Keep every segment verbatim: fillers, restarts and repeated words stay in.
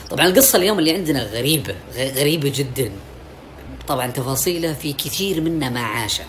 طبعا القصة اليوم اللي عندنا غريبة غريبة جدا، طبعا تفاصيلها في كثير منا ما عاشه.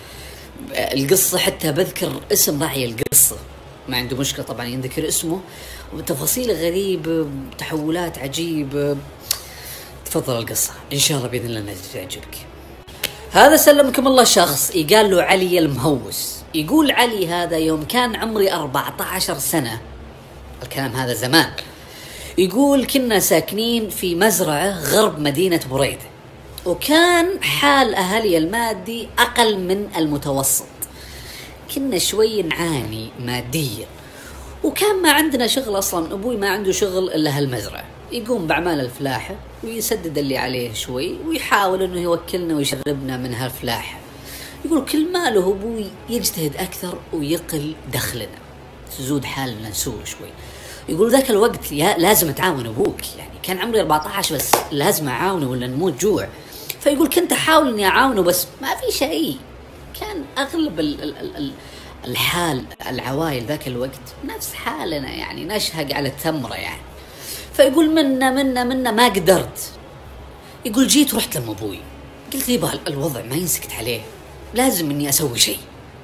القصة حتى بذكر اسم راعي القصة، ما عنده مشكلة طبعا ينذكر اسمه، وتفاصيل غريبة، تحولات عجيبة. تفضل القصة إن شاء الله بإذن الله انها تعجبك. هذا سلمكم الله شخص يقال له علي المهوس. يقول علي هذا يوم كان عمري أربعة عشر سنة، الكلام هذا زمان، يقول كنا ساكنين في مزرعة غرب مدينة بريدة، وكان حال أهلي المادي أقل من المتوسط، كنا شوي نعاني ماديا، وكان ما عندنا شغل أصلا. أبوي ما عنده شغل إلا هالمزرعة، يقوم بأعمال الفلاحة ويسدد اللي عليه شوي، ويحاول أنه يوكلنا ويشربنا من هالفلاحة. يقول كل ما له أبوي يجتهد أكثر ويقل دخلنا، تزود حالنا نسوء شوي. يقول ذاك الوقت لازم أتعاون أبوك، يعني كان عمري أربعة عشر بس لازم أعاونه ولا نموت جوع. فيقول كنت أحاول أني أعاونه بس ما في شيء. كان أغلب ال ال ال الحال العوائل ذاك الوقت نفس حالنا، يعني نشهق على التمرة يعني. فيقول منا منا منا ما قدرت. يقول جيت ورحت لأم أبوي، قلت لي الوضع ما ينسكت عليه، لازم إني أسوي شيء.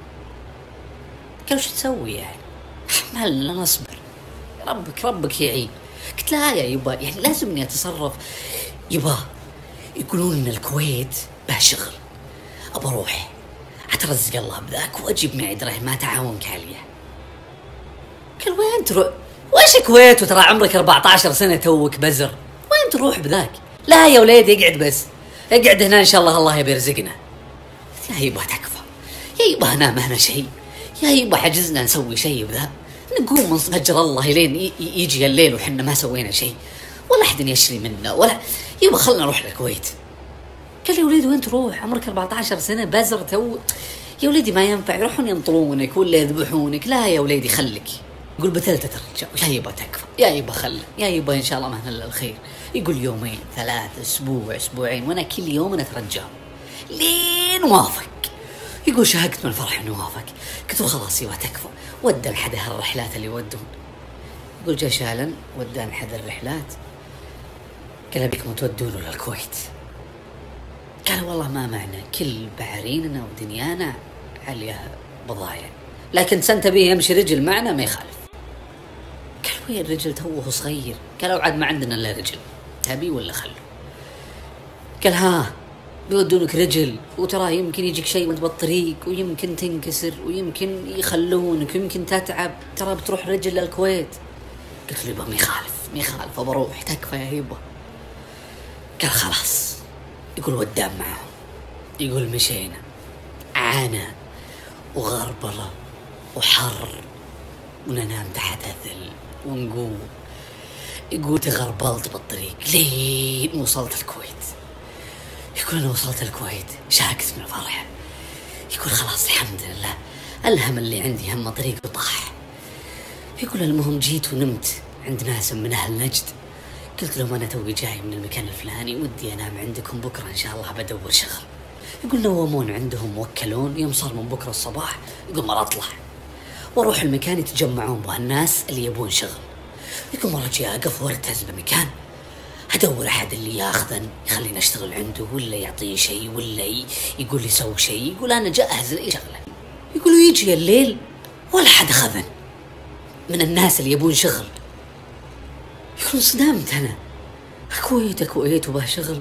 قال وش تسوي يعني؟ ما لنا نصبر، ربك ربك يعين. قلت لا يا يبا، يعني لازم إني أتصرف يبا. يقولون إن الكويت بها شغل، أبى أروح أترزق الله بذاك وأجيب معي درهم ما تعاونك عليه. قال وين تروح؟ وش كويت وترى عمرك أربعة عشر سنة توك بزر، وين تروح بذاك؟ لا يا وليدي اقعد بس، اقعد هنا إن شاء الله الله بيرزقنا. يا يبا تكفى، يا يبا هنا ما هنا شيء، يا يبا حجزنا نسوي شيء بذا، نقوم نصبر الله لين يجي الليل وحنا ما سوينا شيء، ولا أحد يشري منا ولا. يبا خلنا نروح الكويت. قال لي وليدي وين تروح؟ عمرك أربعة عشر سنة بزر تو. يا وليدي ما ينفع، يروحون ينطرونك ولا يذبحونك. لا يا وليدي خليك. يقول بثلثة ترجع. يا يبا تكفى، يا يبا خلي، يا يبا إن شاء الله ما هنا الخير. يقول يومين ثلاث أسبوع أسبوعين وأنا كل يوم نترجى لين وافق. يقول شهقت من الفرح إنه وافق. قلت خلاص يبا تكفى. ودان حدا هالرحلات اللي يودون. يقول جا شالا ودان حدا الرحلات. قال بكم تودونه للكويت. قال والله ما معنا، كل بعريننا ودنيانا عليها بضايع، لكن سنت به يمشي رجل معنا ما يخالف. قال وين الرجل توه صغير؟ قالوا عاد ما عندنا الا رجل، تبي ولا خلو؟ قال ها بيودونك رجل، وترى يمكن يجيك شيء وانت بالطريق، ويمكن تنكسر، ويمكن يخلونك، ويمكن تتعب، ترى بتروح رجل للكويت. قلت له يبا ما يخالف ما يخالف بروح، تكفى يا يبا. قال خلاص. يقول ودام معهم. يقول مشينا عانى وغربلة وحر وننام تحت الثلج ونقوم. يقول تغربلت بالطريق لين وصلت الكويت. يقول أنا وصلت الكويت شاكت من الفرح. يقول خلاص الحمد لله، الهم اللي عندي هم طريق وطاح. يقول المهم جيت ونمت عند ناس من أهل نجد. قلت لهم أنا توي جاي من المكان الفلاني ودي أنام عندكم بكرة إن شاء الله بدور شغل. يقول نومون عندهم وكلون، يوم صار من بكرة الصباح يقول مرة أطلع وأروح المكان يتجمعون به الناس اللي يبون شغل. يقول مرة جي أقف وارتز بمكان أدور أحد اللي ياخذن يخليني أشتغل عنده، ولا يعطيه شيء، ولا يقول لي سوي شيء. يقول أنا جاهز لأي شغلة. يقولوا يجي الليل ولا حد أخذن من الناس اللي يبون شغل. يقول صدمت أنا، كويت كويت وبه شغل.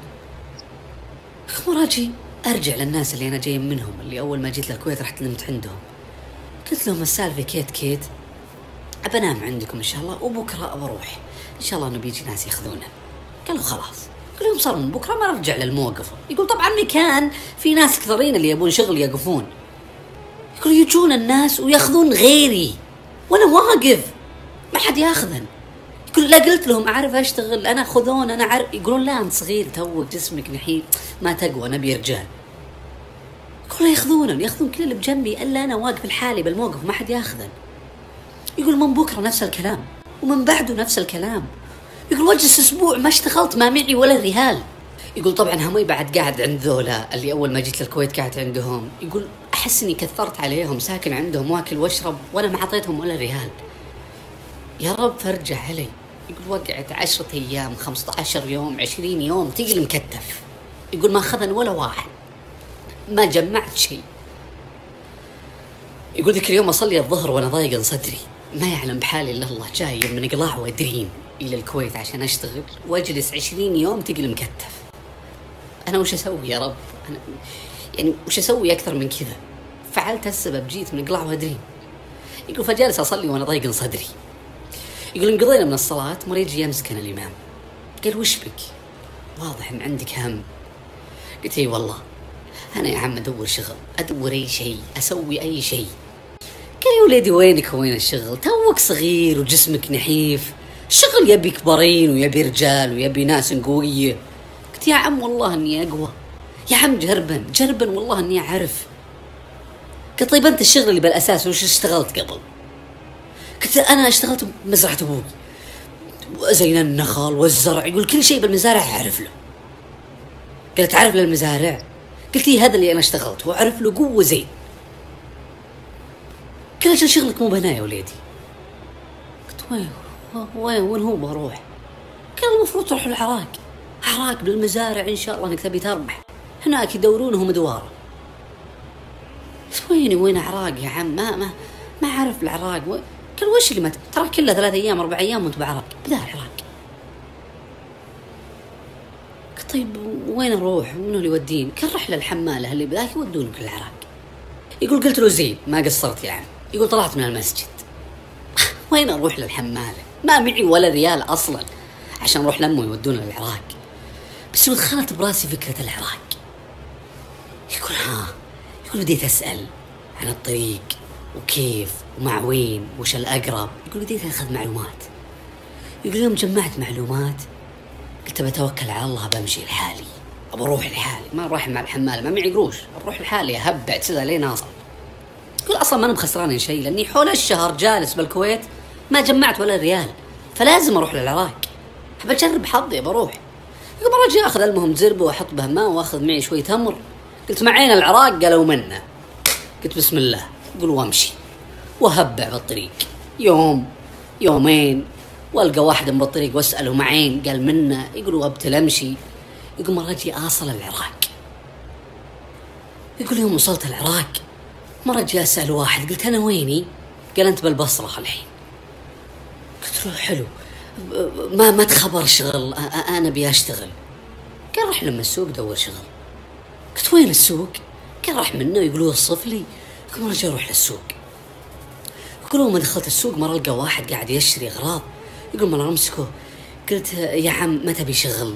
مراجي أرجع للناس اللي أنا جاي منهم، اللي أول ما جيت للكويت رحت نمت عندهم. قلت لهم السالفة كيت كيت، أبنام عندكم إن شاء الله، وبكرة بروح إن شاء الله إنه بيجي ناس يأخذونه. قالوا خلاص. قال يوم صار من بكرة ما نرجع للموقف. يقول طبعا مكان في ناس كثيرين اللي يبون شغل يقفون. يقول يجون الناس ويأخذون غيري وأنا واقف ما حد يأخذن. يقول لا قلت لهم أعرف أشتغل أنا، خذون أنا عارف. يقولون لا أنت صغير توك جسمك نحيل ما تقوى، نبي رجال. يقول لا يأخذون يأخذون كل اللي بجنبي إلا أنا واقف الحالي بالموقف ما حد يأخذن. يقول من بكرة نفس الكلام ومن بعده نفس الكلام. يقول وجلس أسبوع ما اشتغلت ما معي ولا ريال. يقول طبعا همي بعد قاعد عند ذولا اللي أول ما جيت للكويت قاعد عندهم. يقول أحس إني كثرت عليهم، ساكن عندهم واكل واشرب وأنا ما عطيتهم ولا ريال. يا رب فرجع علي. يقول وقعت عشرة أيام، خمسة عشر يوم، عشرين يوم، تيجي المكتف. يقول ما أخذن ولا واحد، ما جمعت شيء. يقول ذيك اليوم أصلي الظهر وأنا ضايق صدري، ما يعلم بحالي إلا الله، جاي من قلاع وأدرين إلى الكويت عشان أشتغل وأجلس عشرين يوم تيجي المكتف. أنا وش أسوي يا رب؟ أنا يعني وش أسوي أكثر من كذا؟ فعلت السبب، جيت من قلاع وأدرين. يقول فجالس أصلي وأنا ضايق صدري. يقول انقضينا من الصلاة، مر يجي يمسكن الإمام، قال وش بك؟ واضح إن عندك هم. قلت اي والله أنا يا عم أدور شغل، أدور أي شيء، أسوي أي شيء. قال يا وليدي وينك وين الشغل؟ توك صغير وجسمك نحيف، الشغل يبي كبرين ويبي رجال ويبي ناس قوية. قلت يا عم والله إني أقوى، يا عم جربا جربا والله إني أعرف. قال طيب أنت الشغل اللي بالأساس وش اشتغلت قبل؟ قلت أنا اشتغلت بمزرعة أبوي، زين النخل والزرع، يقول كل شيء بالمزارع أعرف له. قلت تعرف للمزارع؟ قلت لي هذا اللي أنا اشتغلت وأعرف له قوة زين. قال أجل شغلك مو بهنا يا وليدي. قلت وين وين وين هو بروح؟ قال المفروض تروح العراق، عراق بالمزارع إن شاء الله إنك تبي تربح، هناك يدورونهم دوارة. قلت ويني وين عراق يا عم؟ ما ما ما أعرف العراق. و... قال وش اللي ما ترى كله ثلاث أيام أربع أيام وأنت بعراق، بدأ العراق. قلت طيب وين أروح؟ ومنو اللي يودين؟ قال رح للحمالة اللي بذاك يودونك العراق. يقول قلت له زين ما قصرت يا عم. يقول طلعت من المسجد وين أروح للحمالة؟ ما معي ولا ريال أصلا عشان أروح لأمه يودون للعراق. بس دخلت براسي فكرة العراق. يقول ها، يقول بديت أسأل عن الطريق وكيف ومع وين وش الأقرب. يقول بديت أخذ معلومات. يقول يوم جمعت معلومات قلت بتوكل على الله، بمشي لحالي، أبروح لحالي، ما أروح مع الحمالة، ما معي قروش، أبروح لحالي أهبع كذا لين أوصل. يقول أصلا ما أنا بخسران شيء لأني حول الشهر جالس بالكويت ما جمعت ولا ريال، فلازم أروح للعراق، أحب أجرب حظي بروح. يقول مرة جاء أخذ المهم زربة وأحط به ماء وأخذ معي شوية تمر. قلت معين العراق؟ قالوا منا. قلت بسم الله. يقول وامشي وهبع بالطريق يوم يومين، والقى واحد من بالطريق واسأله معين، قال منا. يقول وابتل امشي. يقول مرة جي أصل العراق. يقول يوم وصلت العراق مرة جي أسأل واحد، قلت أنا ويني؟ قال أنت بالبصرة الحين. قلت له حلو، ما ما تخبر شغل، أنا بي أشتغل. قال رح لما السوق دور شغل. قلت وين السوق؟ قال راح منه. يقول وصف لي. يقول مرة جي أروح للسوق. يقول ما دخلت السوق مرة ألقى واحد قاعد يشتري أغراض. يقول مرة أمسكه. قلت يا عم ما تبي شغل؟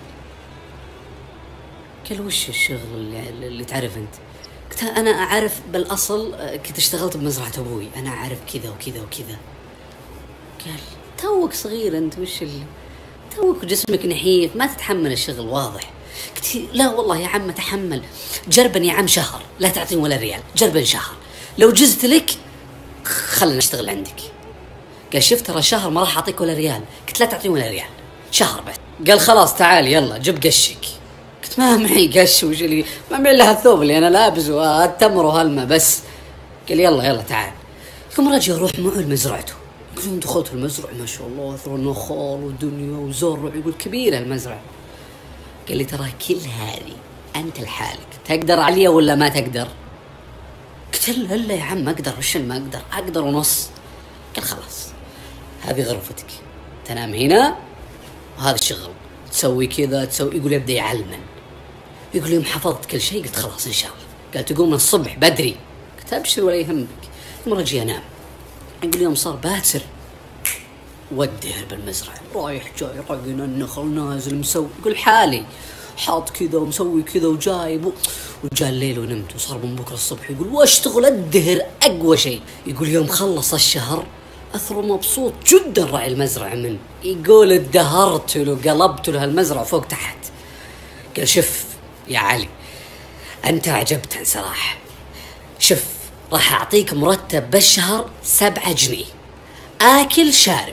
قال وش الشغل اللي, اللي تعرف أنت؟ قلت أنا أعرف بالأصل، كنت اشتغلت بمزرعة أبوي، أنا أعرف كذا وكذا وكذا. قال توك صغير أنت، وش اللي توك جسمك نحيف ما تتحمل الشغل واضح. قلت لا والله يا عم أتحمل، جربا يا عم شهر لا تعطيني ولا ريال، جربا شهر لو جزت لك خلنا نشتغل عندك. قال شفت ترى شهر ما راح أعطيك ولا ريال. قلت لا تعطيني ولا ريال، شهر بس. قال خلاص تعال يلا جب قشك. قلت ما معي قش، وش اللي ما معي لها الثوب اللي أنا لابس والتمر وهالما بس. قال يلا يلا تعال. ثم رجع أروح معه لمزرعته. يقول يوم دخلت المزرعة ما شاء الله أثر النخل ودنيا وزرع، يقول كبيرة المزرعة. قال لي ترى كل هذه أنت لحالك تقدر عليها ولا ما تقدر؟ قلت له لا يا عم ما أقدر، وش ما أقدر؟ أقدر ونص. قال خلاص هذه غرفتك، تنام هنا وهذا الشغل، تسوي كذا تسوي. يقول يبدأ يعلمن. يقول يوم حفظت كل شيء قلت خلاص إن شاء الله. قال تقوم من الصبح بدري. قلت أبشر ولا يهمك. ثم رجي أنام. يقول يوم صار باكر وديه بالمزرعة، رايح جاي راقين النخل نازل مسوي. يقول حالي حاط كذا ومسوي كذا وجايب، وجاء الليل ونمت وصار من بكرة الصبح. يقول واشتغل الدهر أقوى شيء. يقول يوم خلص الشهر أثر مبسوط جدا راعي المزرعة من. يقول ادهرت له قلبت له المزرعة فوق تحت. قال شف يا علي أنت عجبتني صراحة، شف راح أعطيك مرتب بالشهر سبعة جنيه آكل شارب.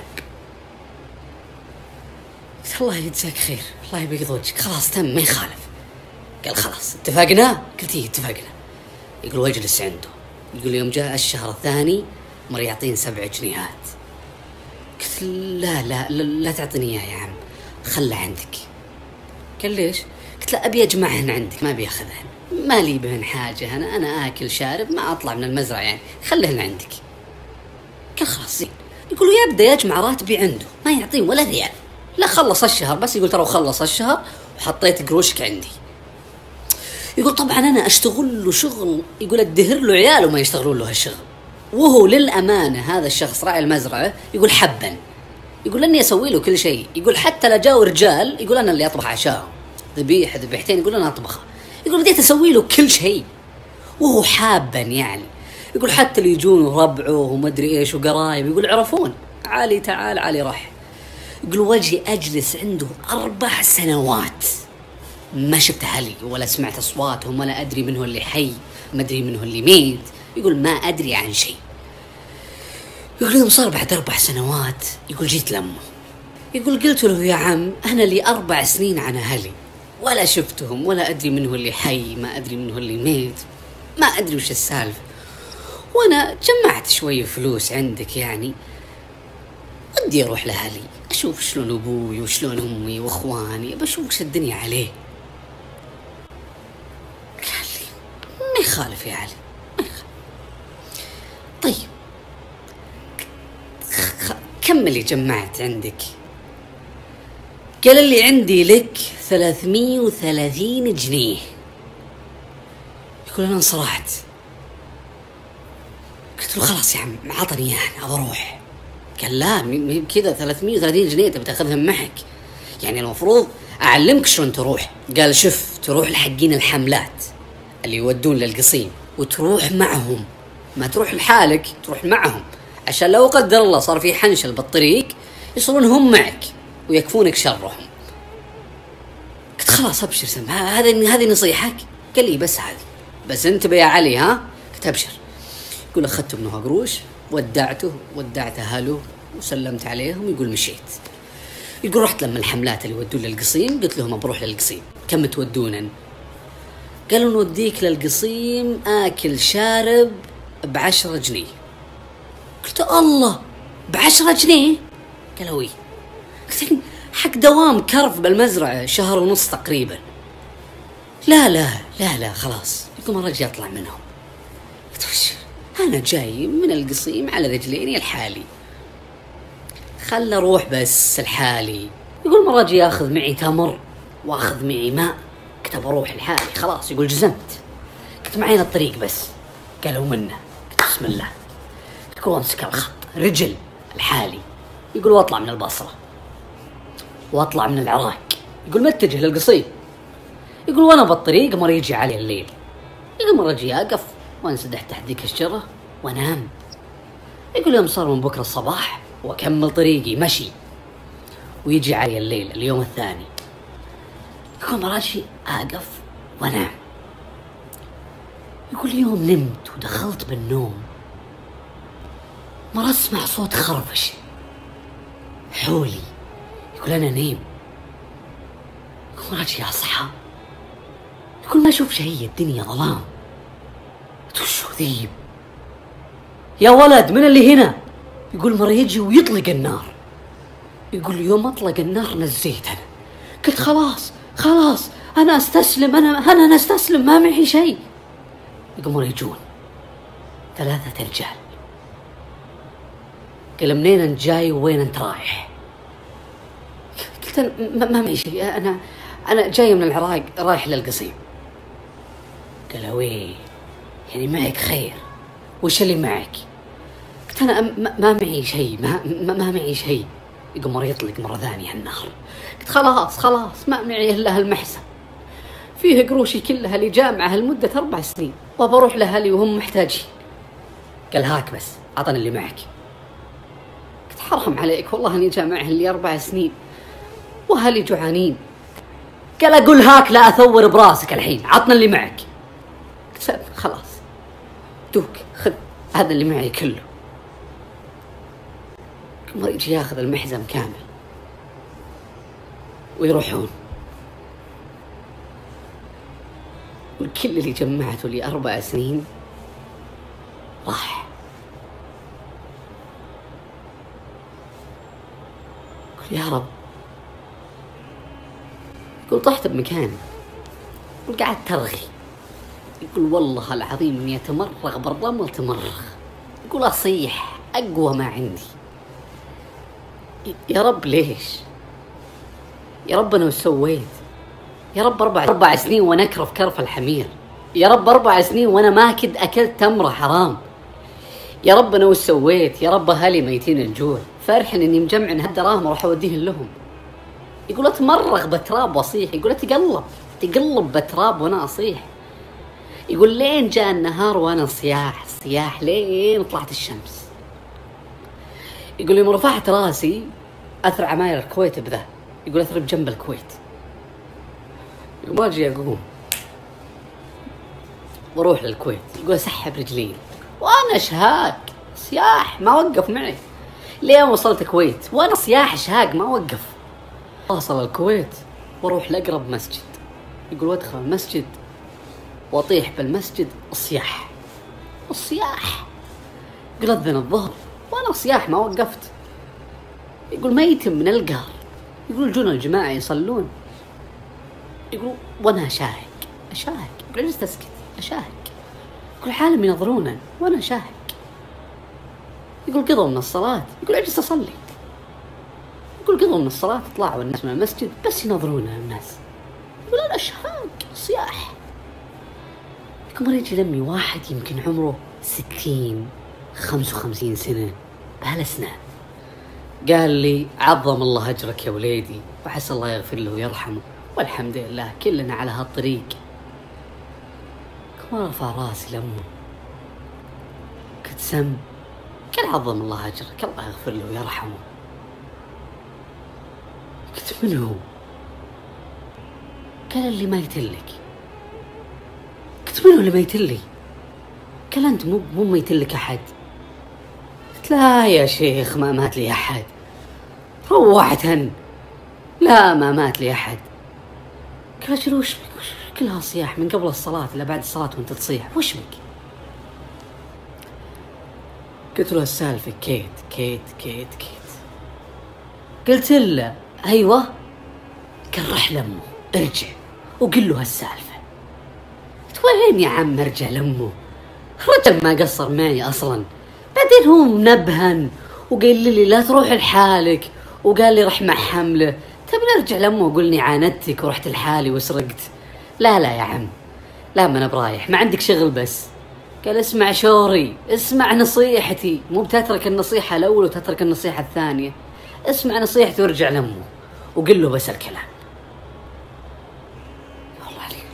الله يجزاك خير، الله يبيض وجهك، خلاص تم ما يخالف. قال خلاص اتفقنا؟ قلت ايه اتفقنا. يقول واجلس عنده. يقول يوم جاء الشهر الثاني مر يعطين سبع جنيهات. قلت قلت لا لا لا, لا تعطيني اياه يا عم، خله عندك. قال ليش؟ قلت له ابي اجمعهن عندك، ما ابي اخذهن، ما لي بهن حاجه، انا انا اكل شارب ما اطلع من المزرعه يعني، خلهن عندك. قال خلاص زين. يقول يبدا يجمع راتبي عنده، ما يعطيه ولا ريال، لا خلص الشهر بس، يقول ترى خلص الشهر وحطيت قروشك عندي. يقول طبعا انا اشتغل له شغل، يقول ادهر له عياله ما يشتغلون له هالشغل، وهو للامانه هذا الشخص راعي المزرعه يقول حبا، يقول اني اسوي له كل شيء، يقول حتى لا جاوا رجال يقول انا اللي اطبخ عشاهم، ذبيحه ذبيحتين يقول انا اطبخها، يقول بديت اسوي له كل شيء وهو حابا يعني. يقول حتى اللي يجون ربعه وما ادري ايش وقرايب يقول عرفون علي تعال علي راح. يقول وجهي اجلس عنده اربع سنوات ما شفت اهلي ولا سمعت اصواتهم ولا ادري منه اللي حي ما ادري منه اللي ميت، يقول ما ادري عن شيء. يقول يوم صار بعد اربع سنوات يقول جيت لامه، يقول قلت له يا عم انا لي اربع سنين عن اهلي ولا شفتهم ولا ادري منه اللي حي ما ادري منه اللي ميت، ما ادري وش السالفه، وانا جمعت شويه فلوس عندك يعني ودي اروح لاهلي اشوف شلون ابوي وشلون امي واخواني، بشوف وش الدنيا عليه. قال لي ما يخالف يا علي ما يخالف. طيب خ... كم اللي جمعت عندك؟ قال اللي عندي لك ثلاثمية وثلاثين جنيه. يقول انا انصرعت، قلت له خلاص يا عم عطني اياه ابى اروح. قال لا مي بكذا، ثلاثمية وثلاثين جنيه تبي تاخذهم معك، يعني المفروض اعلمك شلون تروح. قال شوف تروح لحقين الحملات اللي يودون للقصيم وتروح معهم، ما تروح لحالك تروح معهم، عشان لو قدر الله صار في حنشل بالطريق يصيرون هم معك ويكفونك شرهم. قلت خلاص ابشر سم، هذا هذه نصيحك؟ قال لي بس هذه بس انتبه يا علي ها. قلت ابشر. يقول اخذت منه قروش ودعته ودعت اهله وسلمت عليهم. يقول مشيت. يقول رحت لما الحملات اللي يودون للقصيم قلت لهم بروح للقصيم، كم تودونا؟ قالوا نوديك للقصيم اكل شارب بعشرة جنيه. قلت الله بعشرة جنيه؟ قالوا وي. قلت حق دوام كرف بالمزرعة شهر ونص تقريبا. لا لا لا لا خلاص. يقول ما رجع اطلع منهم. قلت وش انا جاي من القصيم على رجليني الحالي، خل اروح بس الحالي. يقول مرة اجي اخذ معي تمر واخذ معي ماء، كنت بروح لحالي خلاص. يقول جزمت كنت معين الطريق بس. قالوا منه قلت بسم الله. يقول امسك الخط رجل الحالي. يقول واطلع من البصرة واطلع من العراق. يقول متجه للقصيم. يقول وانا بالطريق مر يجي علي الليل. يقول مرة اجي اقف وانسدح تحت ذيك الشجرة وانام. يقول يوم صار من بكرة الصباح واكمل طريقي مشي ويجي علي الليل اليوم الثاني. يقول مرة اجي اقف وانام. يقول يوم نمت ودخلت بالنوم مرة اسمع صوت خرفش حولي. يقول انا نيم. يقول مرة اجي اصحى. يقول ما اشوف شيء، الدنيا ظلام. وشو ذيب يا ولد من اللي هنا؟ يقول مرة يجي ويطلق النار. يقول يوم اطلق النار نزيت انا، قلت خلاص خلاص انا استسلم، انا انا انا استسلم ما معي شيء. يقول مرة يجون ثلاثة رجال. قال منين انت جاي وين انت رايح؟ قلت انا ما معي شيء، انا انا جاي من العراق رايح للقصيم. قال وين يعني معك خير؟ وش اللي معك؟ قلت انا ما, ما معي شيء، ما, ما ما معي شيء. يقوم مرة يطلق مرة ثانية النار. قلت خلاص خلاص ما معي الا هالمحسن فيه قروشي كلها اللي جامعة لمدة اربع سنين وبروح لاهلي وهم محتاجين. قال هاك بس عطني اللي معك. قلت حرام عليك والله اني جامعها لي اربع سنين واهلي جوعانين. قال اقول هاك لا اثور براسك الحين، عطنا اللي معك. قلت خلاص دوك خذ هذا اللي معي كله. ما يجي ياخذ المحزم كامل ويروحون. والكل اللي جمعته لي أربع سنين راح. يا رب. يقول طحت بمكاني، يقول قاعد ترغي، يقول والله العظيم اني اتمرغ بالرمل تمرغ، يقول اصيح اقوى ما عندي. يا رب ليش؟ يا رب انا وش سويت؟ يا رب اربع اربع سنين وانا اكرف كرف الحمير، يا رب اربع سنين وانا ما كنت اكلت تمره حرام، يا رب انا وش سويت؟ يا رب اهلي ميتين الجوع، فرحن اني مجمع هالدراهم واروح اوديهن لهم. يقول اتمرغ بتراب واصيح، يقول اتقلب تقلب بتراب وانا اصيح. يقول لين جاء النهار وانا صياح صياح لين طلعت الشمس. يقول يوم رفعت راسي اثر عماير الكويت بذا، يقول اثرب جنب الكويت، يقول ما اجي اقوم واروح للكويت، يقول اسحب رجلي وانا شهاق صياح ما وقف معي لين وصلت الكويت وانا صياح شهاق ما وقف. واصل الكويت واروح لاقرب مسجد، يقول وادخل المسجد واطيح بالمسجد الصياح الصياح. يقول اذن الظهر وانا صياح ما وقفت. يقول ميتم من القهر، يقول جونا الجماعة يصلون، يقول وانا اشاهق اشاهق، يقول عجزت اسكت اشاهق، يقول العالم ينظرونا وانا اشاهق. يقول قضوا من الصلاة، يقول عجزت اصلي، يقول قضوا من الصلاة طلعوا الناس من المسجد بس ينظرونا الناس، يقول انا اشاهق صياح. يقول مرة يجي لمي واحد يمكن عمره ستين خمس وخمسين سنة بهالاسنان، قال لي عظم الله اجرك يا وليدي وعسى الله يغفر له ويرحمه والحمد لله كلنا على هالطريق. كما رفع راسي لامه كنت سم، قال عظم الله اجرك الله يغفر له ويرحمه. قلت من هو؟ قال اللي ما يتلك. قلت من هو اللي ما يتلي؟ قال انت مو مو ما يتلك احد. قلت لا يا شيخ ما مات لي احد، روعتن لا ما مات لي احد. قال اجل وش بك؟ كلها صياح من قبل الصلاة إلا بعد الصلاة وانت تصيح، وش بك؟ قلت له السالفة كيت كيت كيت كيت. قلت له ايوه. قال رح لامه ارجع وقل له هالسالفة. قلت وين يا عم ارجع لامه؟ الرجل ما قصر معي اصلا، بعدين هو منبهن وقال لي لا تروح لحالك وقال لي رح مع حمله، تبي نرجع لامه وقلني عاندتك ورحت لحالي وسرقت؟ لا لا يا عم لا ما انا برايح ما عندك شغل بس. قال اسمع شوري اسمع نصيحتي، مو بتترك النصيحة الاول وتترك النصيحة الثانية، اسمع نصيحتي وارجع لامه وقل له بس الكلام. والله عليك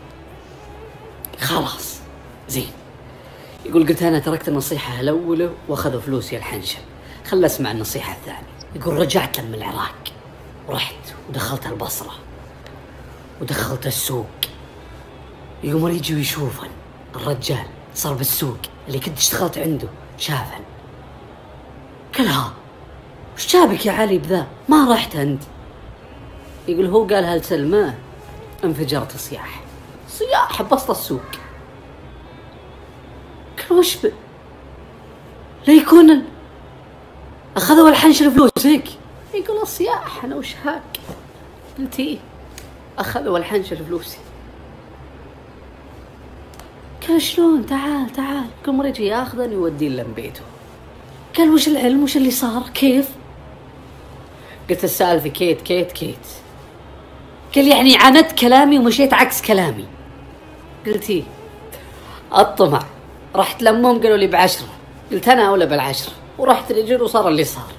خلاص زين. يقول قلت انا تركت النصيحة الاولى واخذوا فلوسي الحنشل، خل اسمع النصيحة الثانية. يقول رجعت من العراق ورحت ودخلت البصرة ودخلت السوق، يقوم يجي ويشوفن الرجال صار بالسوق اللي كنت اشتغلت عنده شافن. قال ها وش جابك يا علي بذا ما رحت انت؟ يقول هو قال هل سلمى انفجرت صياح صياح بسط السوق. قال وش ب... لا يكون اخذوا الحنشل فلوسك؟ يقول الصياح انا وش هاك؟ قلت ايه اخذوا الحنشل فلوسي. قال شلون؟ تعال تعال. كل مرة يجي ياخذني يوديه لم بيته. قال وش العلم وش اللي صار كيف؟ قلت السالفة كيت كيت كيت. قال يعني عاندت كلامي ومشيت عكس كلامي. قلت ايه الطمع. رحت لمهم قالوا لي بعشرة، قلت انا اولى بالعشرة ورحت رجل وصار اللي صار.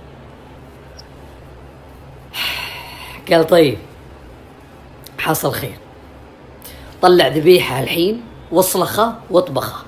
قال طيب حصل خير، طلع ذبيحة الحين واصلخه واطبخه.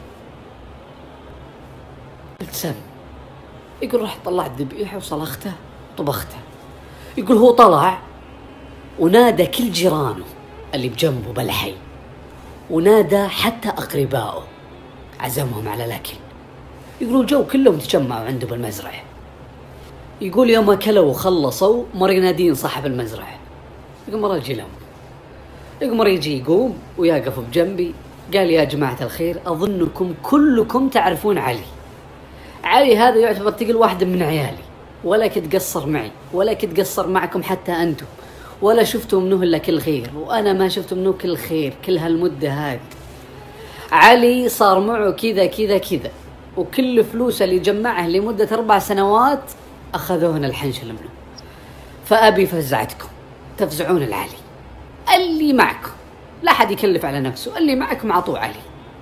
قلت سم. يقول رحت طلعت ذبيحة وصلخته وطبخته. يقول هو طلع ونادى كل جيرانه اللي بجنبه بالحي ونادى حتى أقربائه عزمهم على الأكل. يقولوا جو كلهم تجمعوا عنده بالمزرعة. يقول يوم أكلوا وخلصوا مر ينادين صاحب المزرعة، يقول مرة يجي لهم، يقول مرة يجي يقوم ويقف بجنبي قال يا جماعة الخير أظنكم كلكم تعرفون علي. علي هذا يعتبر تقل واحد من عيالي ولا كنت قصر معي ولا كنت قصر معكم حتى أنتم، ولا شفتوا منه إلا كل خير، وأنا ما شفت منه كل خير كل هالمدة هذه. علي صار معه كذا كذا كذا، وكل فلوسه اللي جمعها لمدة أربع سنوات أخذوهن الحنشل منه. فأبي فزعتكم تفزعون العلي، اللي معكم لا حد يكلف على نفسه، اللي معكم عطوه علي.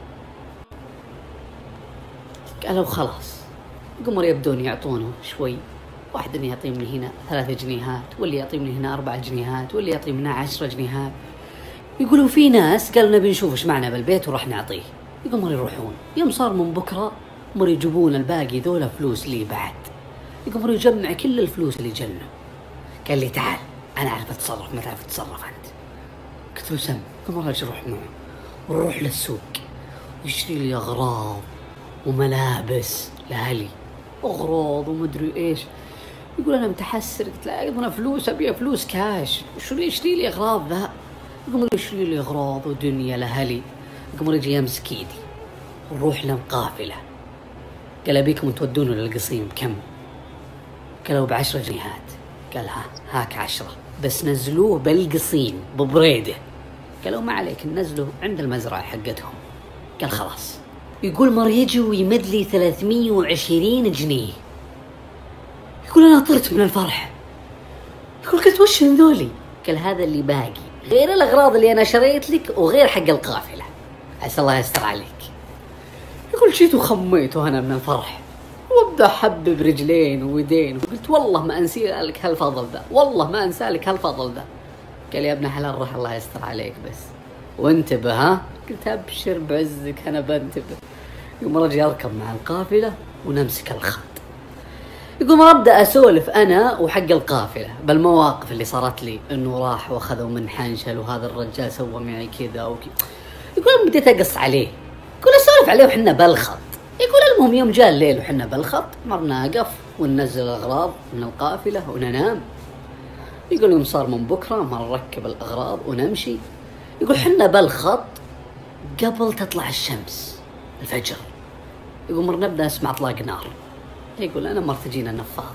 قالوا خلاص، قمر يبدون يعطونه شوي، واحد اللي يعطيه من هنا ثلاثة جنيهات، واللي يعطيه من هنا أربع جنيهات، واللي يعطيه من هنا عشرة جنيهات. يقولوا في ناس قالوا نبي نشوف ايش معنا بالبيت وراح نعطيه. يقوموا يروحون، يوم صار من بكرة مر يجيبون الباقي ذولا فلوس لي بعد. يقوموا يجمع كل الفلوس اللي جنه. قال لي تعال أنا أعرف أتصرف، ما تعرف تتصرف أنت. قلت له سم. قام راجل روح معه ونروح للسوق ويشتري لي أغراض وملابس لأهلي، أغراض ومدري إيش. يقول أنا متحسر. قلت له أيضا فلوس، أبيها فلوس كاش، شو اللي يشتري لي أغراض ذا؟ يقوم يشتري لي أغراض ودنيا لأهلي. يقوم يجي يمسك إيدي ونروح لهم قافلة. قال أبيكم تودونه للقصيم بكم؟ قالوا بعشرة جنيهات. قال ها هاك عشرة، بس نزلوه بالقصيم ببريده. قالوا ما عليك ننزله عند المزرعة حقتهم. قال خلاص. يقول مر يجي ويمد لي ثلاثمية وعشرين جنيه. يقول أنا طرت من الفرح. يقول قلت وش من ذولي؟ قال هذا اللي باقي غير الأغراض اللي أنا شريت لك وغير حق القافلة، عسى الله يستر عليك. يقول جيت وخميته أنا من الفرح وابدا حبب رجلين ويدين، وقلت والله ما انسى لك هالفضل ذا، والله ما انسى لك هالفضل ذا. قال يا ابن حلال روح الله يستر عليك بس وانتبه ها. قلت ابشر بعزك انا بنتبه. يقوم رجع اركب مع القافله ونمسك الخط. يقوم ابدا اسولف انا وحق القافله بالمواقف اللي صارت لي، انه راح واخذوا من حنشل وهذا الرجال سوى معي كذا وكذا. يقول بديت اقص عليه، يقول اسولف عليه وحنا بالخط. يقول المهم يوم جاء الليل وحنا بالخط مرنا نقف وننزل الأغراض من القافلة وننام. يقول يوم صار من بكرة ما نركب الأغراض ونمشي. يقول حنا بالخط قبل تطلع الشمس الفجر. يقول مر نبدأ نسمع طلاق نار. يقول أنا مر تجينا النفاضة.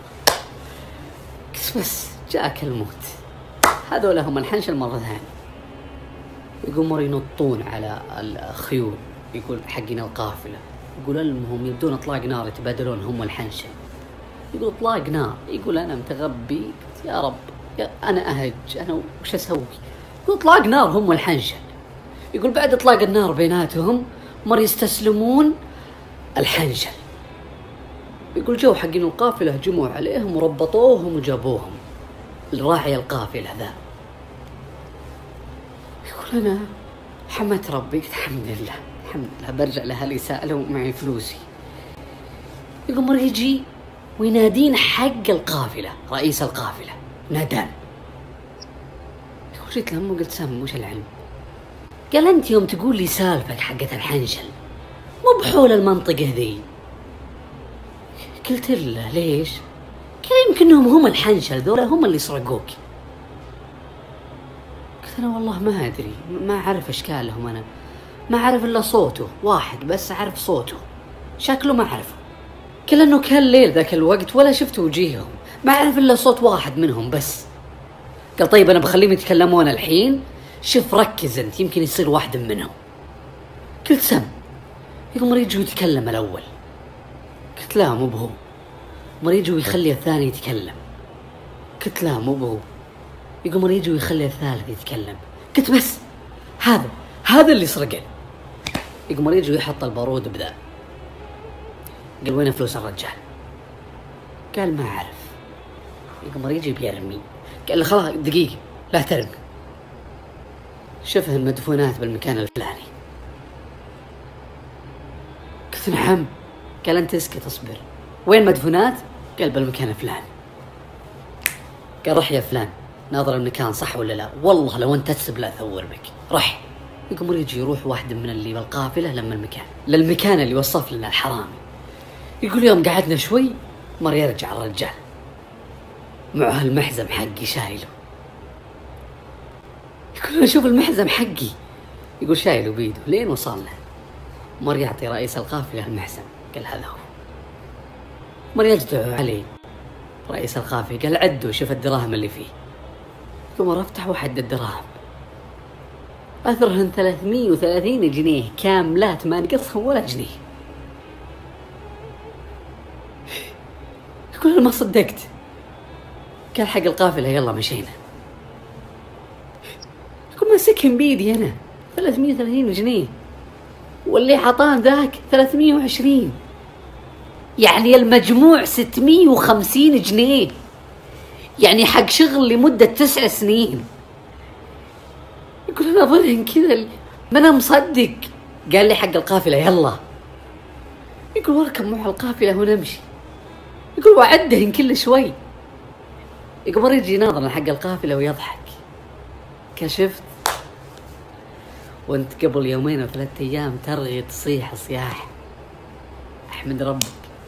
بس بس جاءك الموت. هذول هم الحنشل مرة ثانية. يقول مر ينطون على الخيول، يقول حقين القافلة. يقول المهم يبدون اطلاق نار يتبادلون هم والحنشل. يقول اطلاق نار. يقول انا متغبي قلت يا رب يا انا اهج انا وش اسوي؟ يقول اطلاق نار هم والحنشل. يقول بعد اطلاق النار بيناتهم مر يستسلمون الحنشل. يقول جو حقين القافله هجموا عليهم وربطوهم وجابوهم الراعي القافله ذا. يقول انا حمدت ربي قلت الحمد لله الحمد لله برجع لأهلي سألوا معي فلوسي. يقوم مر يجي وينادين حق القافلة رئيس القافلة نادان. يقول جيت لهم وقلت سام وش العلم؟ قال أنت يوم تقول لي سالفك حقة الحنشل مو بحول المنطقة ذي. قلت له ليش؟ قال يمكنهم هم الحنشل ذولا هم اللي سرقوك. قلت أنا والله ما أدري ما أعرف أشكالهم، أنا ما أعرف إلا صوته واحد بس أعرف صوته، شكله ما أعرفه. كل أنه كان ليل ذاك الوقت ولا شفت وجيههم، ما أعرف إلا صوت واحد منهم بس. قال طيب أنا بخليهم يتكلمون الحين، شوف ركز أنت يمكن يصير واحد منهم. قلت سم. يقوم يجي يتكلم الأول. قلت لا مو بهو. مر يجي ويخلي الثاني يتكلم. قلت لا مو بهو. يقوم يجي ويخلي الثالث يتكلم. قلت بس هذا هذا اللي سرقه. يقوم يجي ويحط البارود بذا. قال وين فلوس الرجال؟ قال ما أعرف. يقوم يجي بيرمي. قال له خلاص دقيقة لا ترمي، شوفه المدفونات بالمكان الفلاني. قلت نعم. قال أنت اسكت اصبر، وين مدفونات؟ قال بالمكان الفلاني. قال رح يا فلان ناظر المكان صح ولا لا؟ والله لو أنت تسب لا أثور بك. رح. يقوم يجي يروح واحد من اللي بالقافلة لما المكان للمكان اللي وصف لنا الحرامي. يقول يوم قعدنا شوي مر يرجع الرجال معه المحزم حقي شايله. يقول أنا شوف المحزم حقي. يقول شايله بيده لين وصلنا. مر يعطي رئيس القافلة المحزم. قال هذا هو. مر يجدع عليه. رئيس القافية قال عدوا شوف الدراهم اللي فيه. ثم افتح وحد الدراهم، أثرهن ثلاثمية وثلاثين جنيه كاملات ما نقصهم ولا جنيه. يقول ما صدقت. قال حق القافلة يلا مشينا. يقول مسكهم بيدي أنا ثلاثمية وثلاثين جنيه، واللي عطان ذاك ثلاثمية وعشرين، يعني المجموع ستمية وخمسين جنيه، يعني حق شغل لمدة تسع سنين. يقول أنا أظنهن كذا ما أنا مصدق. قال لي حق القافلة يلا. يقول واركب مع القافلة ونمشي. يقول وعدهن كل شوي. يقول مرة يجي ناظر حق القافلة ويضحك. كشفت وانت قبل يومين وثلاثة أيام ترغي تصيح صياح أحمد ربك.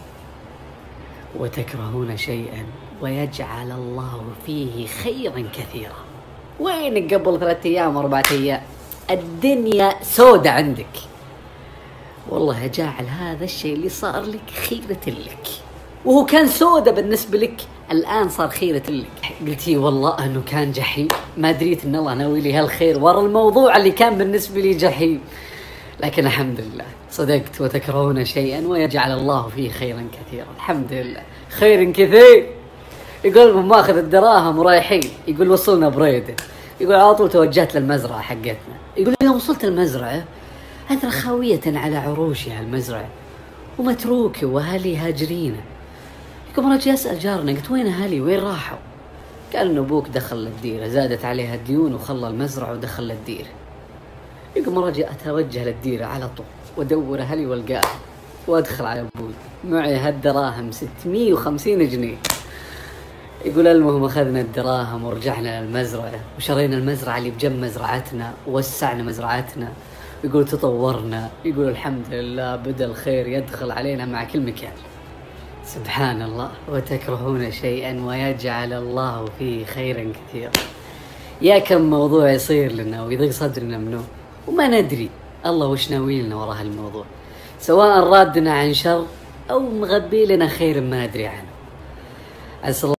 وتكرهون شيئا ويجعل الله فيه خيرا كثيرا. وينك قبل ثلاثة أيام وأربعة أيام؟ الدنيا سودة عندك. والله جاعل هذا الشيء اللي صار لك خيرة لك، وهو كان سودة بالنسبة لك، الآن صار خيرة لك. قلتي والله أنه كان جحيم، ما دريت أن الله ناوي لي هالخير ورا الموضوع اللي كان بالنسبة لي جحيم. لكن الحمد لله صدقت. وتكرهون شيئا ويجعل الله فيه خيرا كثيرا. الحمد لله خير كثير. يقول من ماخذ الدراهم ورايحين. يقول وصلنا بريدة. يقول على طول توجهت للمزرعة حقتنا. يقول يوم وصلت المزرعة أدرى خاوية على عروشها المزرعة ومتروكة وأهلي هاجرين. يقول مرة جي أسأل جارنا قلت وين أهلي وين راحوا؟ قال إنه أبوك دخل للديرة، زادت عليها الديون وخلى المزرعة ودخل للديرة. يقول مرة جي أتوجه للديرة على طول وأدور أهلي والقاها وأدخل على أبوي معي هالدراهم ستمية وخمسين جنيه. يقول المهم أخذنا الدراهم ورجعنا للمزرعة وشرينا المزرعة اللي بجنب مزرعتنا ووسعنا مزرعتنا. يقول تطورنا. يقول الحمد لله بدأ الخير يدخل علينا مع كل مكان. سبحان الله. وتكرهون شيئا ويجعل الله فيه خيرا كثيرا. يا كم موضوع يصير لنا ويضيق صدرنا منه وما ندري الله وش ناوي لنا وراء هالموضوع، سواء رادنا عن شر أو مغبي لنا خير ما ندري عنه.